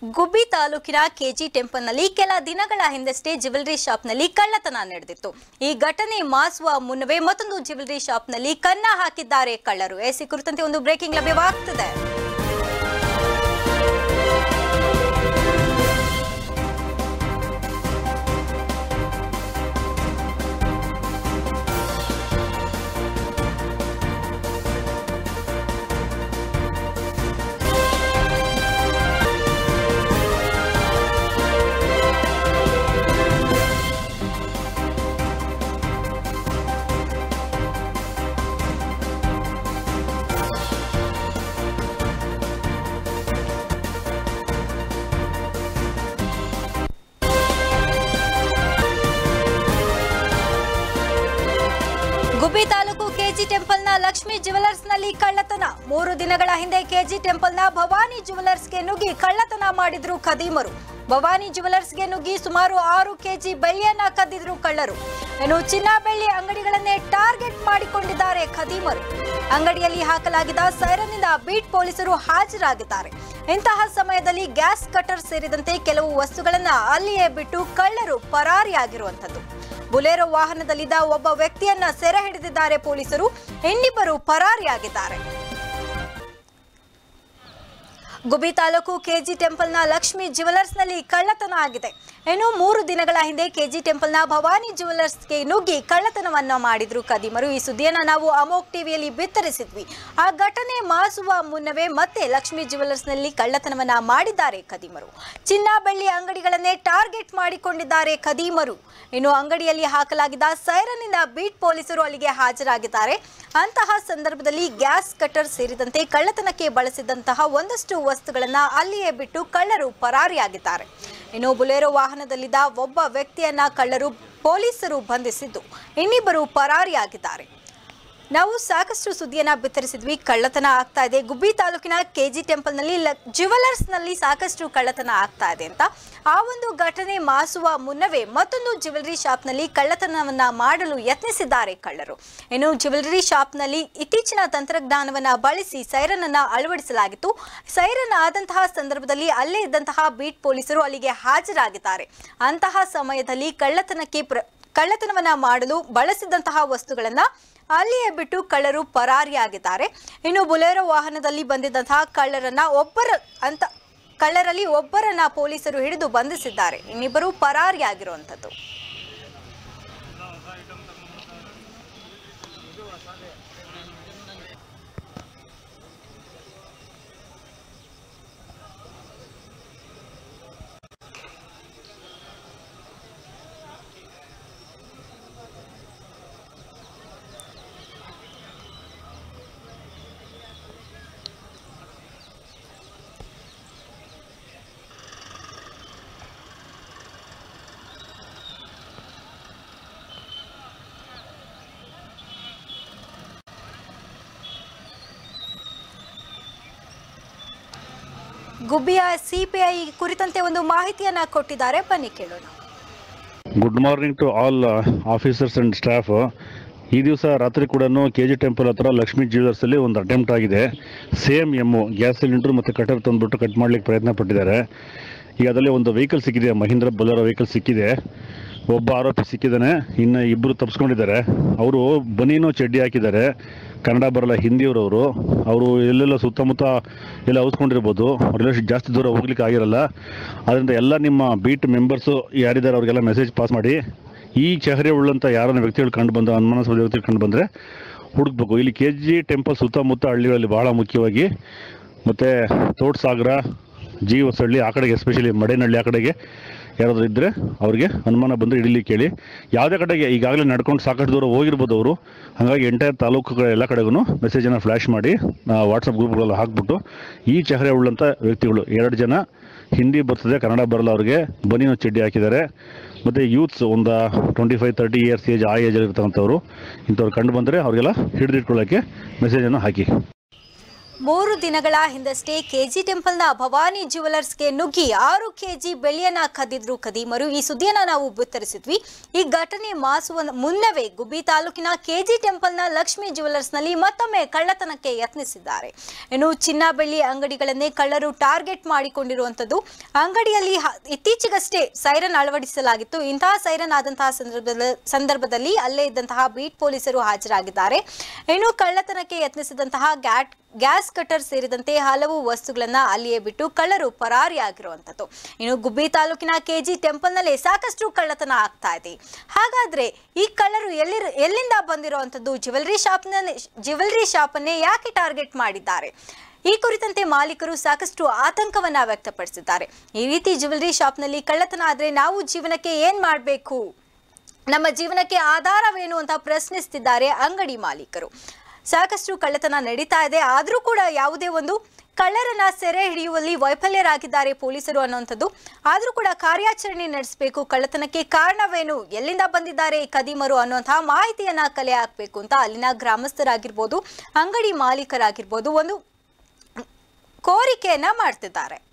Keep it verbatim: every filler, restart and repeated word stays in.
ಗುಬ್ಬಿ ತಾಲೂಕಿನ ಕೆಜಿ ಟೆಂಪಲ್ನಲ್ಲಿ ಕೆಲ ದಿನಗಳ ಹಿಂದಷ್ಟೇ ಜ್ಯುವೆಲರಿ ಶಾಪ್ನಲ್ಲಿ ಕಳ್ಳತನ ನಡೆದಿತ್ತು. ಈ ಘಟನೆ ಮಾಸುವ ಮುನ್ನವೇ ಮತ್ತೊಂದು ಜ್ಯುವೆಲರಿ ಶಾಪ್ನಲ್ಲಿ ಕನ್ನ ಹಾಕಿದ್ದಾರೆ ಕಳ್ಳರು. ಎಸಿ ಕುರಿತಂತೆ ಒಂದು ಬ್ರೇಕಿಂಗ್ ಲಭ್ಯವಾಗುತ್ತಿದೆ. ಗುಬ್ಬಿ ತಾಲೂಕು ಕೆಜಿ ಟೆಂಪಲ್ನ ಲಕ್ಷ್ಮಿ ಜ್ಯುವೆಲರ್ಸ್ನಲ್ಲಿ ಕಳ್ಳತನ. ಮೂರು ದಿನಗಳ ಹಿಂದೆ ಕೆಜಿ ಟೆಂಪಲ್ನ ಭವಾನಿ ಜ್ಯುವೆಲರ್ಸ್ಗೆ ನುಗ್ಗಿ ಕಳ್ಳತನ ಮಾಡಿದ್ರು ಖದೀಮರು. ಭವಾನಿ ಜ್ಯುವೆಲರ್ಸ್ಗೆ ನುಗ್ಗಿ ಸುಮಾರು ಆರು ಕೆಜಿ ಬೆಳ್ಳಿಯನ್ನ ಕದ್ದಿದ್ರು ಕಳ್ಳರು. ಇನ್ನು ಚಿನ್ನ ಬೆಳ್ಳಿ ಅಂಗಡಿಗಳನ್ನೇ ಟಾರ್ಗೆಟ್ ಮಾಡಿಕೊಂಡಿದ್ದಾರೆ ಖದೀಮರು. ಅಂಗಡಿಯಲ್ಲಿ ಹಾಕಲಾಗಿದ್ದ ಸೈರನ್ನಿಂದ ಬೀಟ್ ಪೊಲೀಸರು ಹಾಜರಾಗಿದ್ದಾರೆ. ಇಂತಹ ಸಮಯದಲ್ಲಿ ಗ್ಯಾಸ್ ಕಟರ್ ಸೇರಿದಂತೆ ಕೆಲವು ವಸ್ತುಗಳನ್ನ ಅಲ್ಲಿಯೇ ಬಿಟ್ಟು ಕಳ್ಳರು ಪರಾರಿಯಾಗಿರುವಂತದ್ದು. ಬುಲೆರೋ ವಾಹನದಲ್ಲಿದ್ದ ಒಬ್ಬ ವ್ಯಕ್ತಿಯನ್ನ ಸೆರೆ ಹಿಡಿದಿದ್ದಾರೆ ಪೊಲೀಸರು. ಇನ್ನಿಬ್ಬರು ಪರಾರಿಯಾಗಿದ್ದಾರೆ. ಗುಬ್ಬಿ ತಾಲೂಕು ಕೆಜಿ ಟೆಂಪಲ್ನ ಲಕ್ಷ್ಮಿ ಜ್ಯುವೆಲರ್ಸ್ನಲ್ಲಿ ಕಳ್ಳತನ ಆಗಿದೆ. ಇನ್ನು ಮೂರು ದಿನಗಳ ಹಿಂದೆ ಕೆಜಿ ಟೆಂಪಲ್ನ ಭವಾನಿ ಜ್ಯುವೆಲರ್ಸ್ಗೆ ನುಗ್ಗಿ ಕಳ್ಳತನವನ್ನ ಮಾಡಿದ್ರು ಖದೀಮರು. ಈ ಸುದ್ದಿಯನ್ನ ನಾವು ಅಮೋಕ್ ಟಿವಿಯಲ್ಲಿ ಬಿತ್ತರಿಸಿದ್ವಿ. ಆ ಘಟನೆ ಮಾಸುವ ಮುನ್ನವೇ ಮತ್ತೆ ಲಕ್ಷ್ಮಿ ಜ್ಯುವೆಲರ್ಸ್ನಲ್ಲಿ ಕಳ್ಳತನವನ್ನ ಮಾಡಿದ್ದಾರೆ ಖದೀಮರು. ಚಿನ್ನ ಬೆಳ್ಳಿ ಅಂಗಡಿಗಳನ್ನೇ ಟಾರ್ಗೆಟ್ ಮಾಡಿಕೊಂಡಿದ್ದಾರೆ ಖದೀಮರು. ಇನ್ನು ಅಂಗಡಿಯಲ್ಲಿ ಹಾಕಲಾಗಿದ್ದ ಸೈರನ್ನಿಂದ ಬೀಟ್ ಪೊಲೀಸರು ಅಲ್ಲಿಗೆ ಹಾಜರಾಗಿದ್ದಾರೆ. ಅಂತಹ ಸಂದರ್ಭದಲ್ಲಿ ಗ್ಯಾಸ್ ಕಟರ್ ಸೇರಿದಂತೆ ಕಳ್ಳತನಕ್ಕೆ ಬಳಸಿದಂತಹ ಒಂದಷ್ಟು ವಸ್ತುಗಳನ್ನ ಅಲ್ಲಿಯೇ ಬಿಟ್ಟು ಕಳ್ಳರು ಪರಾರಿಯಾಗಿದ್ದಾರೆ. ಇನ್ನು ಬುಲೆರೋ ವಾಹನದಲ್ಲಿದ್ದ ಒಬ್ಬ ವ್ಯಕ್ತಿಯನ್ನ ಕಳ್ಳರು ಪೊಲೀಸರು ಬಂಧಿಸಿದ್ದು ಇನ್ನಿಬ್ಬರು ಪರಾರಿಯಾಗಿದ್ದಾರೆ. ನಾವು ಸಾಕಷ್ಟು ಸುದ್ದಿಯನ್ನ ಬಿತ್ತರಿಸಿದ್ವಿ. ಕಳ್ಳತನ ಆಗ್ತಾ ಇದೆ ಗುಬ್ಬಿ ತಾಲೂಕಿನ ಕೆಜಿ ಟೆಂಪಲ್ನಲ್ಲಿ ಜ್ಯುವೆಲರ್ಸ್ನಲ್ಲಿ ಸಾಕಷ್ಟು ಕಳ್ಳತನ ಆಗ್ತಾ ಇದೆ ಅಂತ. ಆ ಒಂದು ಘಟನೆ ಮಾಸುವ ಮುನ್ನವೇ ಮತ್ತೊಂದು ಜ್ಯುವೆಲರಿ ಶಾಪ್ನಲ್ಲಿ ಕಳ್ಳತನವನ್ನ ಮಾಡಲು ಯತ್ನಿಸಿದ್ದಾರೆ ಕಳ್ಳರು. ಇನ್ನು ಜ್ಯುವೆಲರಿ ಶಾಪ್ನಲ್ಲಿ ಇತ್ತೀಚಿನ ತಂತ್ರಜ್ಞಾನವನ್ನ ಬಳಸಿ ಸೈರನ್ ಅನ್ನ ಅಳವಡಿಸಲಾಗಿತ್ತು. ಸೈರನ್ ಆದಂತಹ ಸಂದರ್ಭದಲ್ಲಿ ಅಲ್ಲೇ ಇದ್ದಂತಹ ಬೀಟ್ ಪೊಲೀಸರು ಅಲ್ಲಿಗೆ ಹಾಜರಾಗಿದ್ದಾರೆ. ಅಂತಹ ಸಮಯದಲ್ಲಿ ಕಳ್ಳತನಕ್ಕೆ ಕಳ್ಳತನವನ್ನ ಮಾಡಲು ಬಳಸಿದಂತಹ ವಸ್ತುಗಳನ್ನ ಅಲ್ಲಿಯೇ ಬಿಟ್ಟು ಕಳ್ಳರು ಪರಾರಿಯಾಗಿದ್ದಾರೆ. ಇನ್ನು ಬುಲೆರೋ ವಾಹನದಲ್ಲಿ ಬಂದಿದ್ದಂತಹ ಕಳ್ಳರನ್ನ ಒಬ್ಬರ ಅಂತ ಕಳ್ಳರಲ್ಲಿ ಒಬ್ಬರನ್ನ ಪೊಲೀಸರು ಹಿಡಿದು ಬಂಧಿಸಿದ್ದಾರೆ. ಇನ್ನಿಬ್ಬರು ಪರಾರಿಯಾಗಿರುವಂತದ್ದು. ಗುಬ್ಬಿಯ ಸಿಪಿಐ ಕುರಿತಂತೆ ಒಂದು ಮಾಹಿತಿಯನ್ನ ಕೊಟ್ಟಿದ್ದಾರೆ, ಬನ್ನಿ ಕೇಳೋಣ. Good morning to all officers and staff. ಈ ದಿವಸ ರಾತ್ರಿ ಕೂಡ ಕೆ ಜಿ ಟೆಂಪಲ್ ಹತ್ರ ಲಕ್ಷ್ಮಿ ಜ್ಯುವೆಲರ್ಸಲ್ಲಿ ಒಂದು ಅಟೆಂಪ್ಟ್ ಆಗಿದೆ. ಸೇಮ್ ಎಮ್ಮು ಗ್ಯಾಸ್ ಸಿಲಿಂಡರ್ ಮತ್ತು ಕಟರ್ ತಂದುಬಿಟ್ಟು ಕಟ್ ಮಾಡಲಿಕ್ಕೆ ಪ್ರಯತ್ನ ಪಟ್ಟಿದ್ದಾರೆ. ಈಗ ಅದರಲ್ಲಿ ಒಂದು ವೆಹಿಕಲ್ ಸಿಕ್ಕಿದೆ, ಮಹೀಂದ್ರ ಬೊಲೆರೋ ವೆಹಿಕಲ್ ಸಿಕ್ಕಿದೆ. ಒಬ್ಬ ಆರೋಪಿ ಸಿಕ್ಕಿದ್ದಾನೆ, ಇನ್ನು ಇಬ್ಬರು ತಪ್ಪಿಸ್ಕೊಂಡಿದ್ದಾರೆ. ಅವರು ಬನೀನು ಚಡ್ಡಿ ಹಾಕಿದ್ದಾರೆ, ಕನ್ನಡ ಬರಲ್ಲ, ಹಿಂದಿಯವರವರು. ಅವರು ಎಲ್ಲೆಲ್ಲ ಸುತ್ತಮುತ್ತ ಎಲ್ಲ ಔಸ್ಕೊಂಡಿರ್ಬೋದು, ಅವರೆಲ್ಲ ಜಾಸ್ತಿ ದೂರ ಹೋಗ್ಲಿಕ್ಕೆ ಆಗಿರಲ್ಲ. ಅದರಿಂದ ಎಲ್ಲ ನಿಮ್ಮ ಬೀಟ್ ಮೆಂಬರ್ಸು ಯಾರಿದ್ದಾರೆ ಅವ್ರಿಗೆಲ್ಲ ಮೆಸೇಜ್ ಪಾಸ್ ಮಾಡಿ, ಈ ಚಹರೆ ಉಳ್ಳಂಥ ಯಾರನ್ನ ವ್ಯಕ್ತಿಗಳು ಕಂಡು ಬಂದ ಅನುಮಾನಾಸ್ಪದ ವ್ಯಕ್ತಿಗಳು ಕಂಡು ಬಂದರೆ ಹುಡುಕ್ಬೇಕು. ಇಲ್ಲಿ ಕೆ ಜಿ ಟೆಂಪಲ್ ಸುತ್ತಮುತ್ತ ಹಳ್ಳಿಗಳಲ್ಲಿ ಭಾಳ ಮುಖ್ಯವಾಗಿ, ಮತ್ತು ತೋಟಸಾಗರ, ಜಿ ಹೊಸಳ್ಳಿ ಆ ಕಡೆಗೆ, ಎಸ್ಪೆಷಲಿ ಮಡೇನಹಳ್ಳಿ ಆ ಕಡೆಗೆ ಯಾರಾದರೂ ಇದ್ದರೆ ಅವ್ರಿಗೆ ಅನುಮಾನ ಬಂದರೆ ಹಿಡೀಲಿಕ್ಕೆ ಕೇಳಿ. ಯಾವುದೇ ಕಡೆಗೆ ಈಗಾಗಲೇ ನಡ್ಕೊಂಡು ಸಾಕಷ್ಟು ದೂರ ಹೋಗಿರ್ಬೋದು ಅವರು. ಹಾಗಾಗಿ ಎಂಟೈರ್ ತಾಲೂಕುಗಳ ಎಲ್ಲ ಕಡೆಗೂ ಮೆಸೇಜನ್ನು ಫ್ಲ್ಯಾಶ್ ಮಾಡಿ ವಾಟ್ಸಪ್ ಗ್ರೂಪ್ಗಳಲ್ಲಿ ಹಾಕ್ಬಿಟ್ಟು, ಈ ಚಹರೆ ಉಳ್ಳಂಥ ವ್ಯಕ್ತಿಗಳು ಎರಡು ಜನ ಹಿಂದಿ ಬರ್ತದೆ, ಕನ್ನಡ ಬರಲ್ಲ, ಅವ್ರಿಗೆ ಬನೀನು ಚಡ್ಡಿ ಹಾಕಿದ್ದಾರೆ. ಮತ್ತು ಯೂತ್ಸ್ ಒಂದು twenty five thirty years age ಆ ಏಜಲ್ಲಿ ಇರ್ತಕ್ಕಂಥವ್ರು ಇಂಥವ್ರು ಕಂಡು ಬಂದರೆ ಅವ್ರಿಗೆಲ್ಲ ಹಿಡಿದಿಟ್ಕೊಳ್ಳೋಕ್ಕೆ ಮೆಸೇಜನ್ನು ಹಾಕಿ. ಮೂರು ದಿನಗಳ ಹಿಂದಷ್ಟೇ ಕೆಜಿ ಟೆಂಪಲ್ನ ಭವಾನಿ ಜ್ಯುವೆಲರ್ಸ್ಗೆ ನುಗ್ಗಿ ಆರು ಕೆಜಿ ಬೆಳ್ಳಿಯನ್ನ ಕದ್ದಿದ್ರು ಕದೀಮರು. ಈ ಸುದ್ದಿಯನ್ನ ನಾವು ಬಿತ್ತರಿಸಿದ್ವಿ. ಈ ಘಟನೆ ಮಾಸುವ ಮುನ್ನವೇ ಗುಬ್ಬಿ ತಾಲೂಕಿನ ಕೆಜಿ ಟೆಂಪಲ್ನ ಲಕ್ಷ್ಮಿ ಜ್ಯುವೆಲರ್ಸ್ನಲ್ಲಿ ಮತ್ತೊಮ್ಮೆ ಕಳ್ಳತನಕ್ಕೆ ಯತ್ನಿಸಿದ್ದಾರೆ. ಇನ್ನು ಚಿನ್ನ ಬೆಳ್ಳಿ ಅಂಗಡಿಗಳನ್ನೇ ಕಳ್ಳರು ಟಾರ್ಗೆಟ್ ಮಾಡಿಕೊಂಡಿರುವಂತದ್ದು. ಅಂಗಡಿಯಲ್ಲಿ ಇತ್ತೀಚೆಗಷ್ಟೇ ಸೈರನ್ ಅಳವಡಿಸಲಾಗಿತ್ತು. ಇಂತಹ ಸೈರನ್ ಆದಂತಹ ಸಂದರ್ಭದಲ್ಲಿ ಅಲ್ಲೇ ಇದ್ದಂತಹ ಬೀಟ್ ಪೊಲೀಸರು ಹಾಜರಾಗಿದ್ದಾರೆ. ಇನ್ನು ಕಳ್ಳತನಕ್ಕೆ ಯತ್ನಿಸಿದಂತಹ ಗ್ಯಾಟ್ ಗ್ಯಾಸ್ ಕಟರ್ ಸೇರಿದಂತೆ ಹಲವು ವಸ್ತುಗಳನ್ನ ಅಲ್ಲಿಯೇ ಬಿಟ್ಟು ಕಳ್ಳರು ಪರಾರಿಯಾಗಿರುವಂತದ್ದು. ಇನ್ನು ಗುಬ್ಬಿ ತಾಲೂಕಿನ ಕೆಜಿ ಟೆಂಪಲ್ನಲ್ಲಿ ಸಾಕಷ್ಟು ಕಳ್ಳತನ ಆಗ್ತಾ ಇದೆ. ಹಾಗಾದ್ರೆ ಈ ಕಳ್ಳರು ಎಲ್ಲಿ ಎಲ್ಲಿಂದ ಬಂದಿರುವಂತದ್ದು? ಜ್ಯುವೆಲರಿ ಶಾಪ್ನ ಜ್ಯುವೆಲರಿ ಶಾಪನ್ನೇ ಯಾಕೆ ಟಾರ್ಗೆಟ್ ಮಾಡಿದ್ದಾರೆ? ಈ ಕುರಿತಂತೆ ಮಾಲೀಕರು ಸಾಕಷ್ಟು ಆತಂಕವನ್ನ ವ್ಯಕ್ತಪಡಿಸಿದ್ದಾರೆ. ಈ ರೀತಿ ಜ್ಯುವೆಲರಿ ಶಾಪ್ನಲ್ಲಿ ಕಳ್ಳತನ ಆದ್ರೆ ನಾವು ಜೀವನಕ್ಕೆ ಏನ್ ಮಾಡಬೇಕು, ನಮ್ಮ ಜೀವನಕ್ಕೆ ಆಧಾರವೇನು ಅಂತ ಪ್ರಶ್ನಿಸುತ್ತಿದ್ದಾರೆ ಅಂಗಡಿ ಮಾಲೀಕರು. ಸಾಕಷ್ಟು ಕಳ್ಳತನ ನಡೀತಾ ಇದೆ, ಆದರೂ ಕೂಡ ಯಾವುದೇ ಒಂದು ಕಳ್ಳರನ್ನ ಸೆರೆ ಹಿಡಿಯುವಲ್ಲಿ ವೈಫಲ್ಯರಾಗಿದ್ದಾರೆ ಪೊಲೀಸರು ಅನ್ನುವಂಥದ್ದು. ಆದರೂ ಕೂಡ ಕಾರ್ಯಾಚರಣೆ ನಡೆಸಬೇಕು. ಕಳ್ಳತನಕ್ಕೆ ಕಾರಣವೇನು, ಎಲ್ಲಿಂದ ಬಂದಿದ್ದಾರೆ ಈ ಕದೀಮರು ಅನ್ನುವಂತಹ ಮಾಹಿತಿಯನ್ನ ಕಲೆ ಹಾಕಬೇಕು ಅಂತ ಅಲ್ಲಿನ ಗ್ರಾಮಸ್ಥರಾಗಿರ್ಬೋದು, ಅಂಗಡಿ ಮಾಲೀಕರಾಗಿರ್ಬೋದು ಒಂದು ಕೋರಿಕೆಯನ್ನ ಮಾಡ್ತಿದ್ದಾರೆ.